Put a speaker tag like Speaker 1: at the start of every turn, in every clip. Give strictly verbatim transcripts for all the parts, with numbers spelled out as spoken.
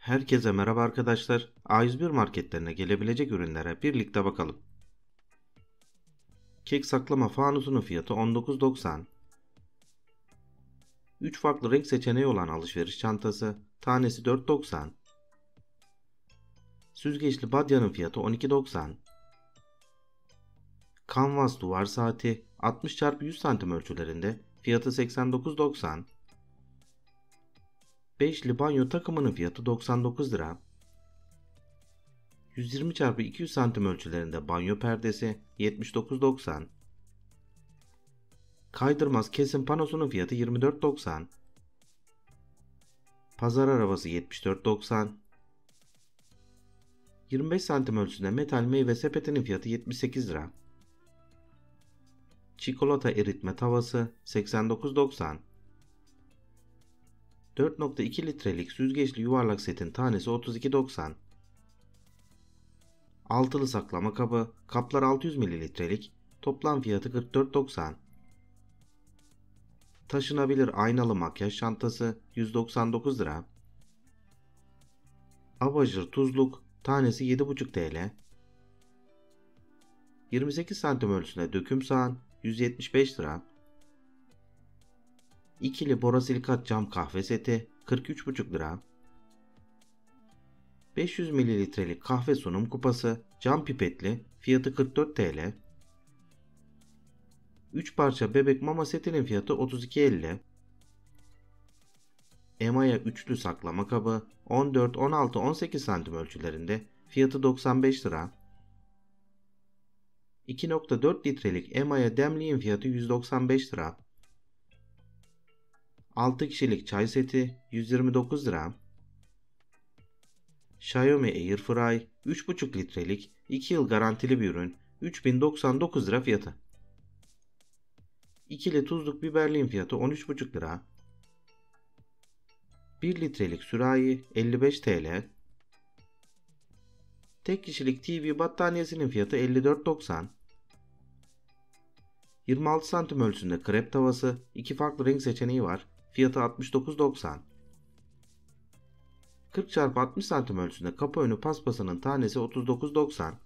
Speaker 1: Herkese merhaba arkadaşlar. A yüz bir marketlerine gelebilecek ürünlere birlikte bakalım. Kek saklama fanusunun fiyatı on dokuz doksan. üç farklı renk seçeneği olan alışveriş çantası tanesi dört doksan. Süzgeçli badyanın fiyatı on iki doksan. Kanvas duvar saati altmış çarpı yüz santim ölçülerinde fiyatı seksen dokuz doksan. Beşli banyo takımının fiyatı doksan dokuz lira. yüz yirmi çarpı iki yüz santim ölçülerinde banyo perdesi yetmiş dokuz doksan. Kaydırmaz kesim panosunun fiyatı yirmi dört doksan. Pazar arabası yetmiş dört doksan. yirmi beş santim ölçüsünde metal meyve sepetinin fiyatı yetmiş sekiz lira. Çikolata eritme tavası seksen dokuz doksan. dört nokta iki litrelik süzgeçli yuvarlak setin tanesi otuz iki doksan. Altılı saklama kabı kaplar altı yüz mililitrelik toplam fiyatı kırk dört doksan. Taşınabilir aynalı makyaj çantası yüz doksan dokuz lira. Abajur tuzluk tanesi yedi buçuk TL. yirmi sekiz santim ölçüsünde döküm sahan yüz yetmiş beş lira. İkili borosilikat cam kahve seti kırk üç buçuk lira. beş yüz mililitrelik kahve sunum kupası cam pipetli fiyatı kırk dört TL. üç parça bebek mama setinin fiyatı otuz iki elli. Emaya üçlü saklama kabı on dört, on altı, on sekiz santim ölçülerinde fiyatı doksan beş lira. iki nokta dört litrelik Emaya demliğin fiyatı yüz doksan beş lira. altı kişilik çay seti yüz yirmi dokuz lira. Xiaomi Airfry üç buçuk litrelik iki yıl garantili bir ürün üç bin doksan dokuz lira fiyatı. İkili tuzluk biberliğin fiyatı on üç buçuk lira. bir litrelik sürahi elli beş TL. Tek kişilik T V battaniyesinin fiyatı elli dört doksan. yirmi altı santim ölçüsünde krep tavası iki farklı renk seçeneği var. Fiyatı altmış dokuz doksan. kırk çarpı altmış santim ölçüsünde kapı önü paspasının tanesi otuz dokuz doksan.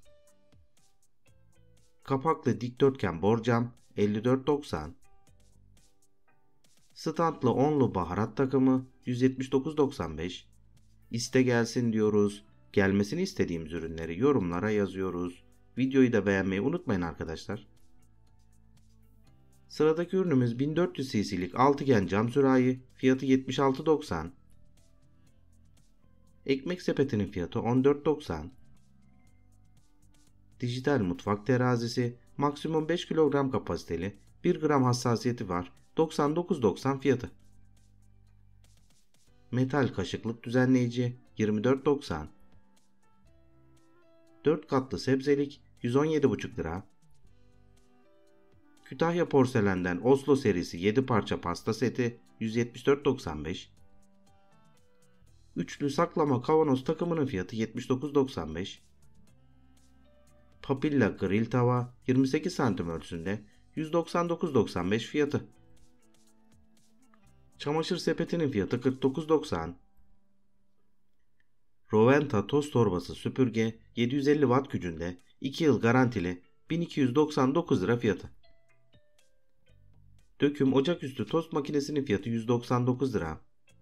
Speaker 1: Kapaklı dikdörtgen borcam elli dört doksan. Standlı onlu baharat takımı yüz yetmiş dokuz doksan beş. İste gelsin diyoruz. Gelmesini istediğimiz ürünleri yorumlara yazıyoruz. Videoyu da beğenmeyi unutmayın arkadaşlar. Sıradaki ürünümüz bin dört yüz cc'lik altıgen cam sürahi fiyatı yetmiş altı doksan. Ekmek sepetinin fiyatı on dört doksan. Dijital mutfak terazisi maksimum beş kilogram kapasiteli bir gram hassasiyeti var doksan dokuz doksan fiyatı. Metal kaşıklık düzenleyici yirmi dört doksan. dört katlı sebzelik yüz on yedi buçuk lira. Kütahya porselenden Oslo serisi yedi parça pasta seti yüz yetmiş dört doksan beş. Üçlü saklama kavanoz takımının fiyatı yetmiş dokuz doksan beş. Papilla grill tava yirmi sekiz santim ölçüsünde yüz doksan dokuz doksan beş fiyatı. Çamaşır sepetinin fiyatı kırk dokuz doksan. Roventa toz torbası süpürge yedi yüz elli watt gücünde iki yıl garantili bin iki yüz doksan dokuz lira fiyatı. Döküm ocaküstü tost makinesinin fiyatı yüz doksan dokuz lira.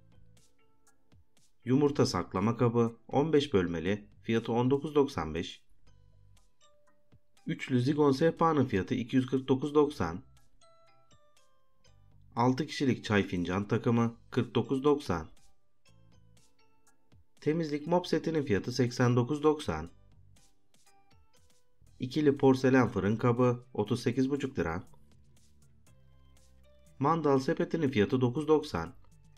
Speaker 1: Yumurta saklama kabı on beş bölmeli fiyatı on dokuz doksan beş. Üçlü zigon sehpanın fiyatı iki yüz kırk dokuz doksan. altı kişilik çay fincan takımı kırk dokuz doksan. Temizlik mop setinin fiyatı seksen dokuz doksan. İkili porselen fırın kabı otuz sekiz buçuk lira. Mandal sepetinin fiyatı dokuz doksan.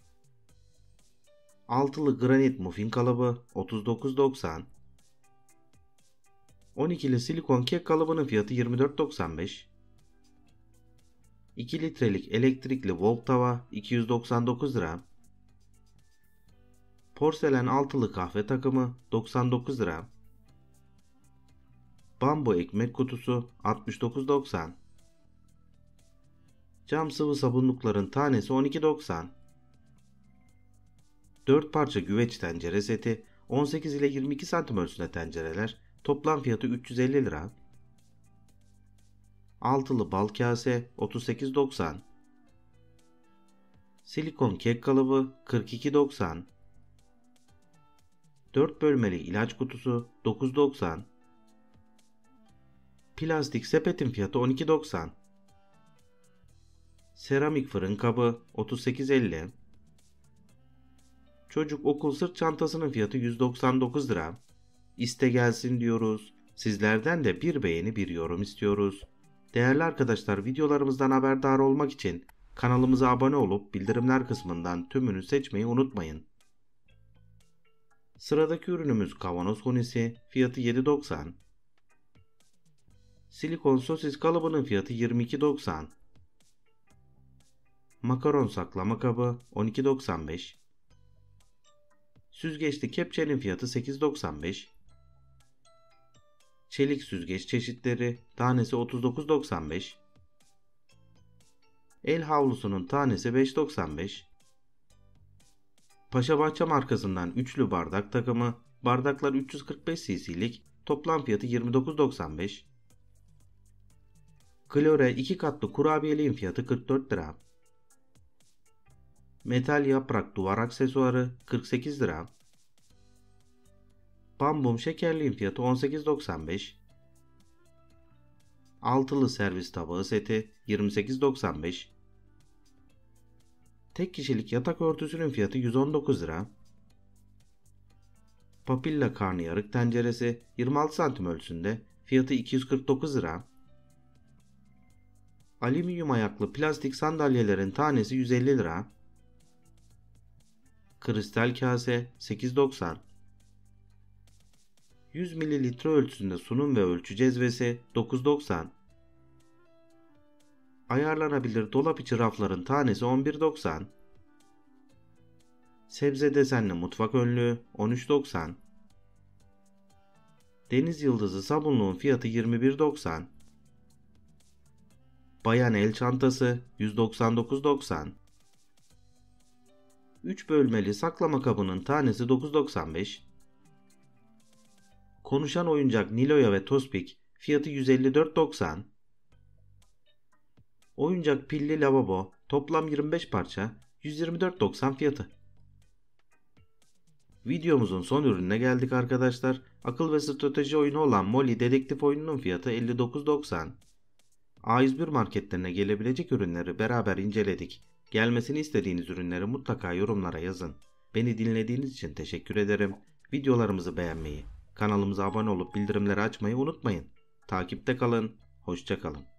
Speaker 1: Altılı granit muffin kalıbı otuz dokuz doksan. on ikili silikon kek kalıbının fiyatı yirmi dört doksan beş. iki litrelik elektrikli wok tava iki yüz doksan dokuz lira. Porselen altılı kahve takımı doksan dokuz lira. Bambu ekmek kutusu altmış dokuz doksan. Cam sıvı sabunlukların tanesi on iki doksan. dört parça güveç tencere seti, on sekiz ile yirmi iki santim ölçüsünde tencereler, toplam fiyatı üç yüz elli lira. Altılı bal kase otuz sekiz doksan. Silikon kek kalıbı kırk iki doksan. dört bölmeli ilaç kutusu dokuz doksan. Plastik sepetin fiyatı on iki doksan. Seramik fırın kabı otuz sekiz elli. Çocuk okul sırt çantasının fiyatı yüz doksan dokuz lira. İste gelsin diyoruz. Sizlerden de bir beğeni bir yorum istiyoruz. Değerli arkadaşlar, videolarımızdan haberdar olmak için kanalımıza abone olup bildirimler kısmından tümünü seçmeyi unutmayın. Sıradaki ürünümüz kavanoz hunisi, fiyatı yedi doksan. Silikon sosis kalıbının fiyatı yirmi iki doksan. Makaron saklama kabı on iki doksan beş. Süzgeçli kepçenin fiyatı sekiz doksan beş. Çelik süzgeç çeşitleri tanesi otuz dokuz doksan beş. El havlusunun tanesi beş doksan beş. Paşabahçe markasından üçlü bardak takımı, bardaklar üç yüz kırk beş cc'lik, toplam fiyatı yirmi dokuz doksan beş. Klore iki katlı kurabiyeliğin fiyatı kırk dört lira. Metal yaprak duvar aksesuarı kırk sekiz lira. Bambum şekerliğin fiyatı on sekiz doksan beş. Altılı servis tabağı seti yirmi sekiz doksan beş. Tek kişilik yatak örtüsünün fiyatı yüz on dokuz lira. Papilla karnıyarık tenceresi yirmi altı santim ölçüsünde, fiyatı iki yüz kırk dokuz lira. Alüminyum ayaklı plastik sandalyelerin tanesi yüz elli lira. Kristal kase sekiz doksan. yüz mililitre ölçüsünde sunum ve ölçü cezvesi dokuz doksan. Ayarlanabilir dolap içi rafların tanesi on bir doksan. Sebze desenli mutfak önlüğü on üç doksan. Deniz yıldızı sabunluğun fiyatı yirmi bir doksan. Bayan el çantası yüz doksan dokuz doksan. üç bölmeli saklama kabının tanesi dokuz doksan beş. Konuşan oyuncak Niloya ve Tospik fiyatı yüz elli dört doksan. Oyuncak pilli lavabo toplam yirmi beş parça yüz yirmi dört doksan fiyatı. Videomuzun son ürününe geldik arkadaşlar. Akıl ve strateji oyunu olan Molly dedektif oyununun fiyatı elli dokuz doksan. A yüz bir marketlerine gelebilecek ürünleri beraber inceledik. Gelmesini istediğiniz ürünleri mutlaka yorumlara yazın. Beni dinlediğiniz için teşekkür ederim. Videolarımızı beğenmeyi, kanalımıza abone olup bildirimleri açmayı unutmayın. Takipte kalın, hoşça kalın.